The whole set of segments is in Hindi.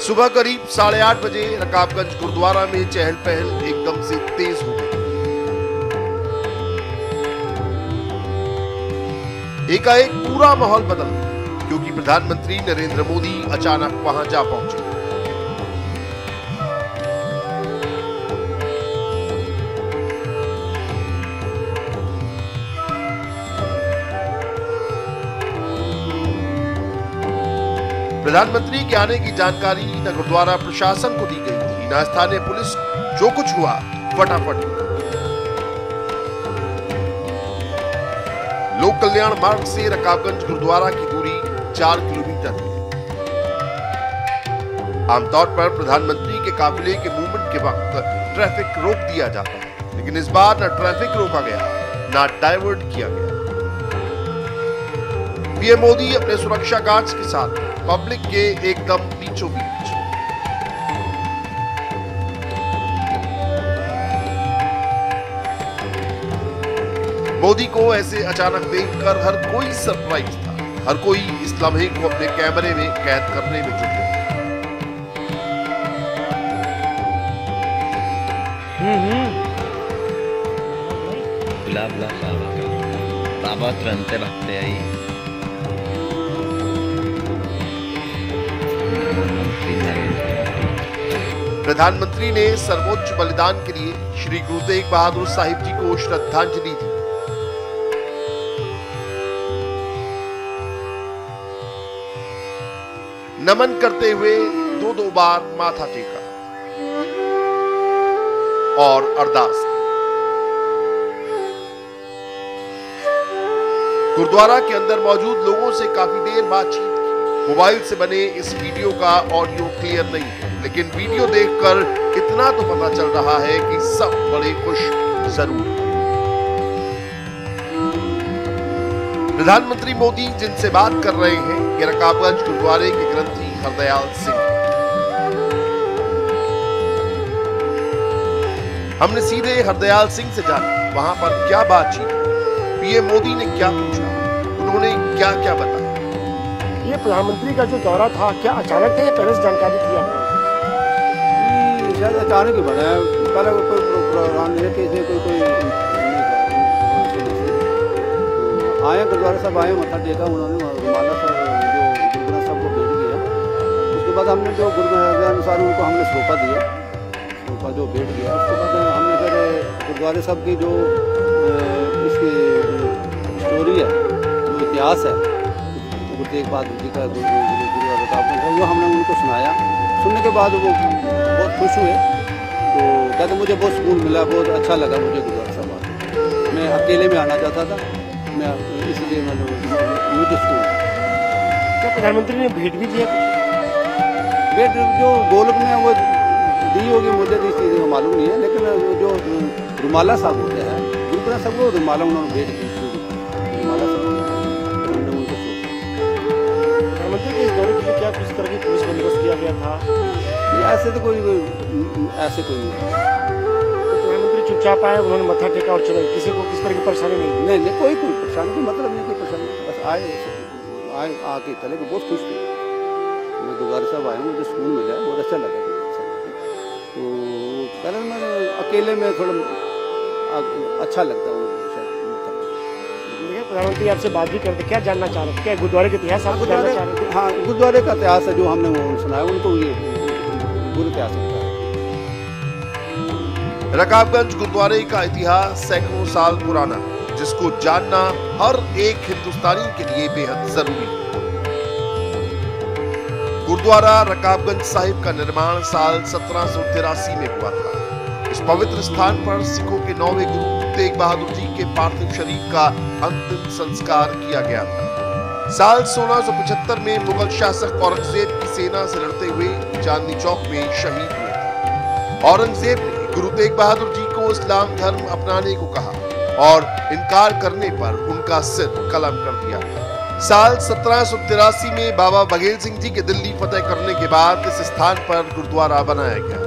सुबह करीब 8:30 बजे रकाबगंज गुरुद्वारा में चहल पहल एकदम से तेज हो गई। एकाएक पूरा माहौल बदल गया क्योंकि प्रधानमंत्री नरेंद्र मोदी अचानक वहां जा पहुंचे। प्रधानमंत्री के आने की जानकारी न गुरुद्वारा प्रशासन को दी गई थी, न स्थानीय पुलिस। जो कुछ हुआ फटाफट। लोक कल्याण मार्ग से रकाबगंज गुरुद्वारा की दूरी 4 किलोमीटर है। आमतौर पर प्रधानमंत्री के काफिले के मूवमेंट के वक्त ट्रैफिक रोक दिया जाता है, लेकिन इस बार न ट्रैफिक रोका गया, न डाइवर्ट किया गया। पीएम मोदी अपने सुरक्षा गार्ड्स के साथ पब्लिक के एकदम बीचों बीच। मोदी को ऐसे अचानक देखकर हर कोई सरप्राइज था। हर कोई इस लम्हे को अपने कैमरे में कैद करने में जुट गया। बाबा तुरंत भागते आई। प्रधानमंत्री ने सर्वोच्च बलिदान के लिए श्री गुरु तेग बहादुर साहिब जी को श्रद्धांजलि दी। नमन करते हुए दो बार माथा टेका और अरदास की। गुरुद्वारा के अंदर मौजूद लोगों से काफी देर बातचीत की। मोबाइल से बने इस वीडियो का ऑडियो क्लियर नहीं है, लेकिन वीडियो देखकर इतना तो पता चल रहा है कि सब बड़े खुश जरूर हैं। प्रधानमंत्री मोदी जिनसे बात कर रहे हैं ये रकाबगंज गुरुद्वारे के ग्रंथी हरदयाल सिंह। हमने सीधे हरदयाल सिंह से जाना वहां पर क्या बातचीत, पीएम मोदी ने क्या पूछा, उन्होंने क्या क्या बताया। ये प्रधानमंत्री का जो दौरा था क्या अचानक था या पहले से जानकारी थी आपको? शायद अचानक ही बना है। पहले कोई प्रोग्राम नहीं है कि कोई आए गुरुद्वारा साहब आए, मत्था टेका, उन्होंने रुमाला सब जो गुरु ग्रंथ साहब को भेंट किया। उसके बाद हमने जो गुरु ग्रंथ अनुसार उनको हमने सौंपा दिया, सौंपा जो भेंट किया। उसके बाद हमने फिर गुरुद्वारे साहब की जो इसकी स्टोरी है, जो इतिहास है गुरु तेग बहादुर जी का, गुरु रकाबगंज का, वो हमने उनको सुनाया। सुनने के बाद वो बहुत खुश हुए। तो कहते मुझे बहुत सुकून मिला, बहुत अच्छा लगा मुझे गुरुद्वारा साहब आके। मैं अकेले में आना चाहता था, मैं इसलिए मुझे सुकून। क्या प्रधानमंत्री ने भेंट भी दिया? भेंट जो गोलक में वो दी होगी, मुझे तो इस चीज़ का मालूम नहीं है, लेकिन जो रुमाला साहब होते हैं गुरु ग्रंथ साहब को रुमाला उन्होंने भेंट की। रुमाला साहब प्रधानमंत्री के इस दौरे के लिए क्या किस तरह की पुलिस बंदोबस्त किया गया था? ऐसे तो कोई ऐसे कोई नहीं। तो प्रधानमंत्री चुपचाप आए, उन्होंने मत्था टेका और चले, किसी को किस तरह की परेशानी नहीं? नहीं, कोई परेशानी की मतलब नहीं, कोई परेशानी। बस आए आके चले गए, बहुत खुश थे। मैं गुरुद्वारा साहब आया, मुझे स्कूल मिला, बहुत अच्छा लगा। तो पहले मैं अकेले में थोड़ा अच्छा लगता हूँ। प्रधानमंत्री आपसे बात भी करते, क्या जानना चाह रहे थे? क्या गुरुद्वारे का इतिहास आपको जानना चाह रहे थे? हाँ, गुरुद्वारे का इतिहास है जो हमने वो सुनाया, उनको ये गुरु इतिहास होता है। रकाबगंज गुरुद्वारे का इतिहास सैकड़ों साल पुराना है, जिसको जानना हर एक हिंदुस्तानी के लिए बेहद जरूरी है। गुरुद्वारा रकाबगंज साहिब का निर्माण साल 1783 में हुआ था। इस पवित्र स्थान पर सिखों के 9वें गुरु तेग बहादुर जी के पार्थिव शरीर का अंतिम संस्कार किया गया था। साल 1675 में मुगल शासक औरंगजेब की सेना से लड़ते हुए चांदनी चौक में शहीद हुए थे। औरंगजेब ने गुरु तेग बहादुर जी को इस्लाम धर्म अपनाने को कहा और इनकार करने पर उनका सिर कलम कर दिया। साल 1783 में बाबा बघेल सिंह जी के दिल्ली फतेह करने के बाद इस स्थान पर गुरुद्वारा बनाया गया।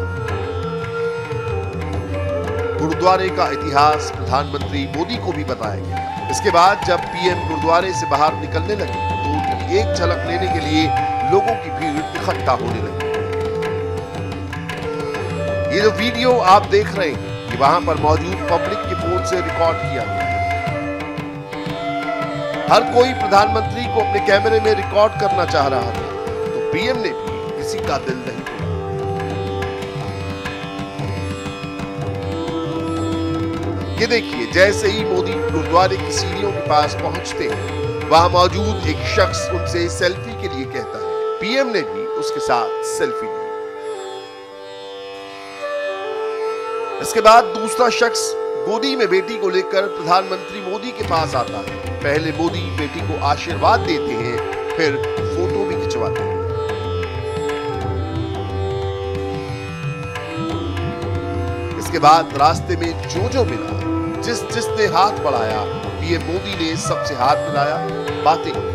गुरुद्वारे का इतिहास प्रधानमंत्री मोदी को भी बताया गया। इसके बाद जब पीएम गुरुद्वारे से बाहर निकलने लगे तो उनकी एक झलक लेने के लिए लोगों की भीड़ इकट्ठा होने लगी। ये जो वीडियो आप देख रहे हैं ये वहां पर मौजूद पब्लिक के फोन से रिकॉर्ड किया गया है। हर कोई प्रधानमंत्री को अपने कैमरे में रिकॉर्ड करना चाह रहा था, तो पीएम ने भी किसी का दिल नहीं तोड़ा। ये देखिए, जैसे ही मोदी गुरुद्वारे की सीढ़ियों के पास पहुंचते हैं, वहां मौजूद एक शख्स उनसे सेल्फी के लिए कहता है। पीएम ने भी उसके साथ सेल्फी ली। इसके बाद दूसरा शख्स गोदी में बेटी को लेकर प्रधानमंत्री मोदी के पास आता है। पहले मोदी बेटी को आशीर्वाद देते हैं, फिर फोटो भी खिंचवाते हैं। इसके बाद रास्ते में जो मिला, जिसने हाथ बढ़ाया, पीएम मोदी ने सबसे हाथ मिलाया, बातें की।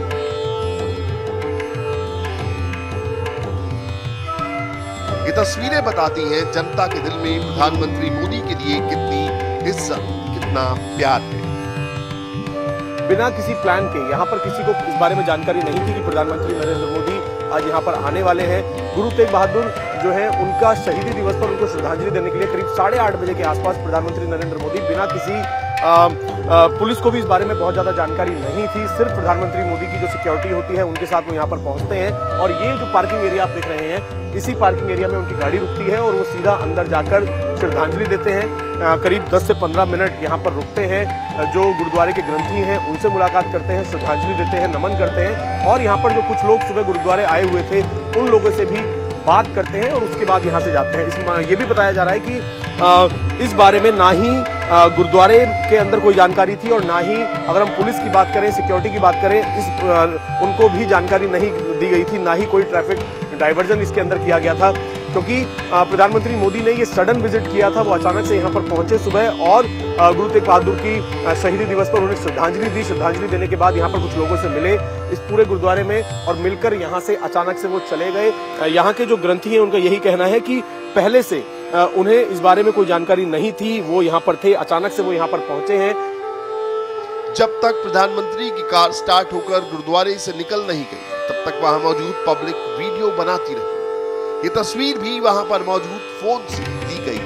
ये तस्वीरें बताती हैं जनता के दिल में प्रधानमंत्री मोदी के लिए कितनी इज्जत, कितना प्यार है। बिना किसी प्लान के यहाँ पर किसी को इस बारे में जानकारी नहीं थी कि प्रधानमंत्री नरेंद्र मोदी आज यहाँ पर आने वाले हैं। गुरु तेग बहादुर जो है उनका शहीदी दिवस पर उनको श्रद्धांजलि देने के लिए करीब 8:30 बजे के आसपास प्रधानमंत्री नरेंद्र मोदी बिना किसी पुलिस को भी इस बारे में बहुत ज्यादा जानकारी नहीं थी, सिर्फ प्रधानमंत्री मोदी की जो सिक्योरिटी होती है उनके साथ वो यहाँ पर पहुंचते हैं। और ये जो पार्किंग एरिया आप देख रहे हैं, इसी पार्किंग एरिया में उनकी गाड़ी रुकती है और वो सीधा अंदर जाकर श्रद्धांजलि देते हैं। करीब 10 से 15 मिनट यहाँ पर रुकते हैं, जो गुरुद्वारे के ग्रंथी हैं उनसे मुलाकात करते हैं, श्रद्धांजलि देते हैं, नमन करते हैं। और यहाँ पर जो कुछ लोग सुबह गुरुद्वारे आए हुए थे उन लोगों से भी बात करते हैं और उसके बाद यहाँ से जाते हैं। इसमें ये भी बताया जा रहा है कि इस बारे में ना ही गुरुद्वारे के अंदर कोई जानकारी थी और ना ही अगर हम पुलिस की बात करें, सिक्योरिटी की बात करें, उनको भी जानकारी नहीं दी गई थी, ना ही कोई ट्रैफिक डाइवर्जन इसके अंदर किया गया था, क्योंकि प्रधानमंत्री मोदी ने ये सडन विजिट किया था। वो अचानक से यहाँ पर पहुंचे सुबह और गुरु तेग बहादुर की शहीदी दिवस पर उन्हें श्रद्धांजलि दी। श्रद्धांजलि देने के बाद यहाँ पर कुछ लोगों से मिले इस पूरे गुरुद्वारे में और मिलकर यहाँ से अचानक से वो चले गए। यहाँ के जो ग्रंथी हैं उनका यही कहना है कि पहले से उन्हें इस बारे में कोई जानकारी नहीं थी, वो यहाँ पर थे, अचानक से वो यहाँ पर पहुंचे हैं। जब तक प्रधानमंत्री की कार स्टार्ट होकर गुरुद्वारे से निकल नहीं गई, तब तक वहां मौजूद पब्लिक वीडियो बनाती रही। ये तस्वीर भी वहां पर मौजूद फोन से दी गई।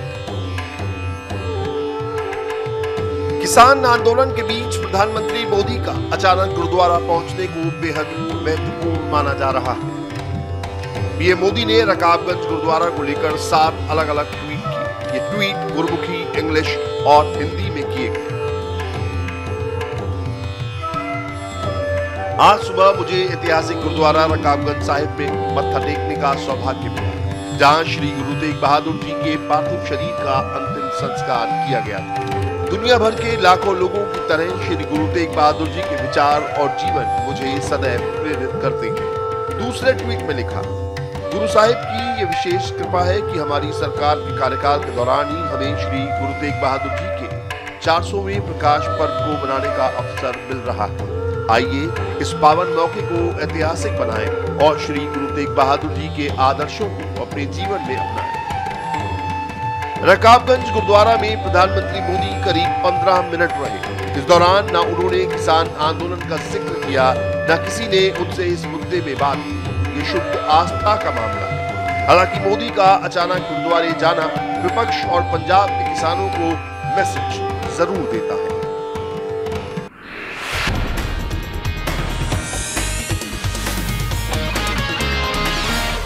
किसान आंदोलन के बीच प्रधानमंत्री मोदी का अचानक गुरुद्वारा पहुंचने को बेहद महत्वपूर्ण माना जा रहा है। पीएम मोदी ने रकाबगंज गुरुद्वारा को लेकर 7 अलग-अलग ट्वीट किए। ये ट्वीट गुरमुखी, इंग्लिश और हिंदी में किए गए। आज सुबह मुझे ऐतिहासिक गुरुद्वारा रकाबगंज साहिब में मत्था टेकने का सौभाग्य मिला, जहां श्री गुरु तेग बहादुर जी के पार्थिव शरीर का अंतिम संस्कार किया गया था। दुनिया भर के लाखों लोगों की तरह श्री गुरु तेग बहादुर जी के विचार और जीवन मुझे सदैव प्रेरित करते हैं। दूसरे ट्वीट में लिखा, गुरु साहिब की ये विशेष कृपा है कि हमारी सरकार के कार्यकाल के दौरान ही हमें श्री गुरु तेग बहादुर जी के 400वें प्रकाश पर्व को मनाने का अवसर मिल रहा है। आइए इस पावन मौके को ऐतिहासिक बनाएं और श्री गुरु तेग बहादुर जी के आदर्शों को अपने जीवन में अपनाएं। रकाबगंज गुरुद्वारा में प्रधानमंत्री मोदी करीब 15 मिनट रहे। इस दौरान न उन्होंने किसान आंदोलन का जिक्र किया, न किसी ने उनसे इस मुद्दे में बात की। ये शुद्ध आस्था का मामला है। हालांकि मोदी का अचानक गुरुद्वारे जाना विपक्ष और पंजाब के किसानों को मैसेज जरूर देता है।